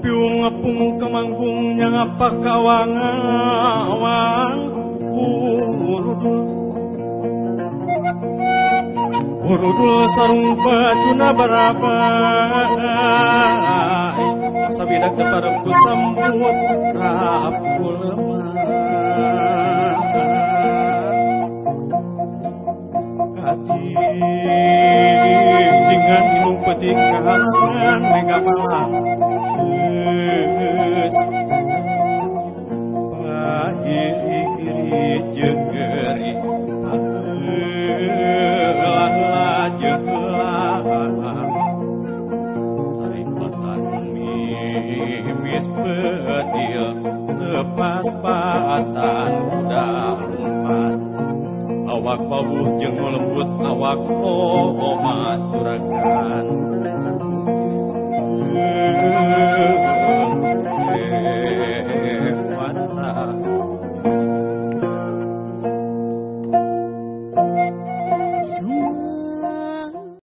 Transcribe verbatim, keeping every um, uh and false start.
piung ngapung kamangkungnya ngapakawang-awang urudul urudul sarung bajuna barabai sabidak keparempu sambut rapul lemah dengan minum petik kalangan mega malang iri-iri jegeri heula jeglah taripatan mimis pedil lepas batan udah lompat awak bawuh jeung lembut awak omat juragan